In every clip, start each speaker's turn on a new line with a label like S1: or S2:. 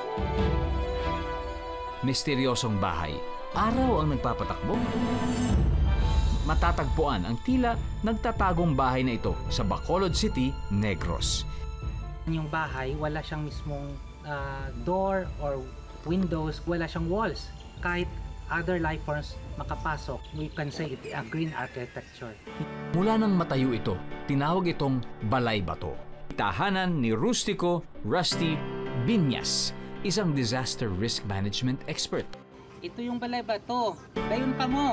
S1: Misteryosong bahay, araw ang nagpapatakbo. Matatagpuan ang tila nagtatagong bahay na ito sa Bacolod City, Negros.
S2: Yung bahay, wala siyang mismong door or windows, wala siyang walls. Kahit other life forms makapasok, we can say it a green architecture.
S1: Mula nang matayo ito, tinawag itong Balay Bato. Tahanan ni Rusty Biñas, isang disaster risk management expert.
S2: Ito yung Balay Bato. Dayon pa mo.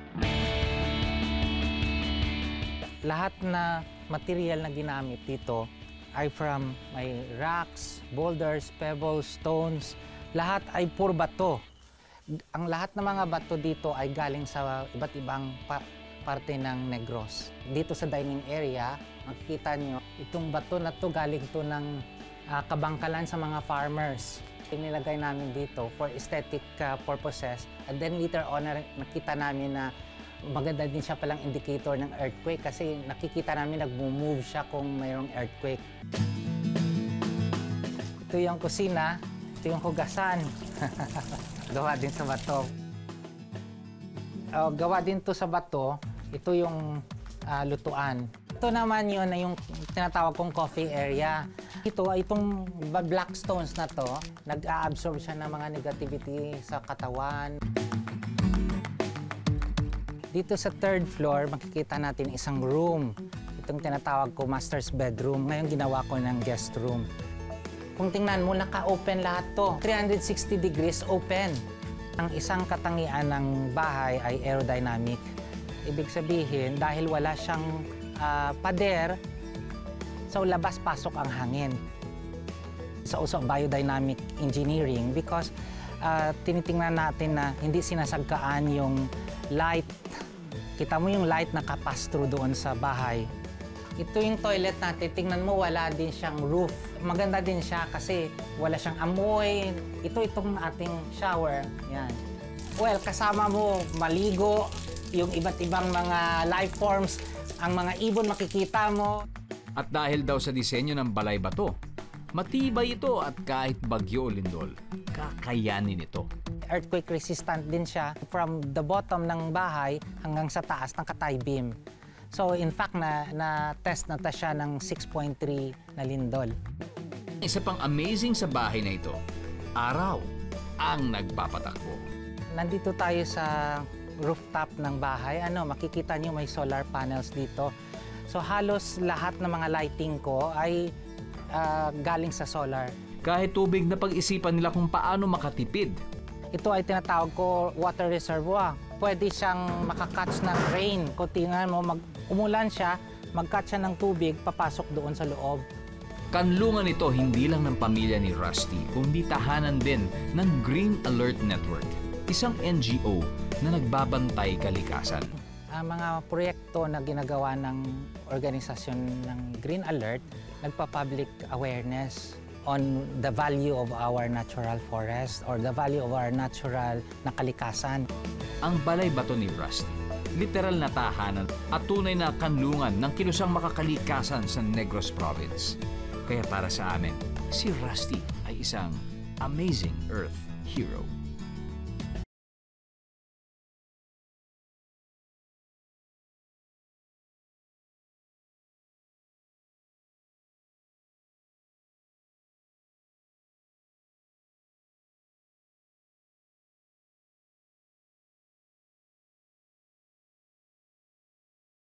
S2: Lahat na material na ginamit dito ay from may rocks, boulders, pebbles, stones. Lahat ay puro bato. Ang lahat ng mga bato dito ay galing sa iba't ibang parte ng Negros. Dito sa dining area, makikita nyo, itong bato na to galing to ng kabangkalan sa mga farmers. Inilagay namin dito for aesthetic purposes. And then later on, nakita namin na maganda din siya palang indicator ng earthquake kasi nakikita namin nag-move siya kung mayroong earthquake. Ito yung kusina, ito yung hugasan. Gawa din sa bato. Gawa din to sa bato, ito yung lutuan. Ito naman yun na yung tinatawag kong coffee area. Itong black stones na to, nag-a-absorb siya ng mga negativity sa katawan. Dito sa third floor, makikita natin isang room. Itong tinatawag ko master's bedroom. Ngayon ginawa ko ng guest room. Kung tingnan mo, naka-open lahat to. 360 degrees open. Ang isang katangian ng bahay ay aerodynamic. Ibig sabihin, dahil wala siyang pader, sa labas-pasok ang hangin. Sa uso biodynamic engineering because tinitingnan natin na hindi sinasagkaan yung light. Kita mo yung light nakapass through doon sa bahay. Ito yung toilet natin. Tingnan mo, wala din siyang roof. Maganda din siya kasi wala siyang amoy. Itong ating shower. Yan. Well, kasama mo maligo, yung iba't ibang mga life forms, ang mga ibon makikita mo.
S1: At dahil daw sa disenyo ng Balay Bato, matibay ito at kahit bagyo o lindol, kakayanin ito.
S2: Earthquake resistant din siya from the bottom ng bahay hanggang sa taas ng katay beam. So in fact, na-test na siya ng 6.3 na lindol.
S1: Isa pang amazing sa bahay na ito, araw ang nagpapatakbo.
S2: Nandito tayo sa rooftop ng bahay. Makikita niyo may solar panels dito. So halos lahat ng mga lighting ko ay galing sa solar.
S1: Kahit tubig na pag-isipan nila kung paano makatipid.
S2: Ito ay tinatawag ko water reservoir. Pwede siyang makakatch ng rain. Kung tingnan mo, umulan siya, mag-catch siya ng tubig, papasok doon sa loob.
S1: Kanlungan ito hindi lang ng pamilya ni Rusty, kundi tahanan din ng Green Alert Network, isang NGO na nagbabantay kalikasan.
S2: Ang mga proyekto na ginagawa ng organisasyon ng Green Alert, nagpa-public awareness on the value of our natural forest or the value of our natural na kalikasan.
S1: Ang Balay Bato ni Rusty, literal na tahanan at tunay na kanlungan ng kilusang makakalikasan sa Negros Province. Kaya para sa amin, si Rusty ay isang amazing Earth hero.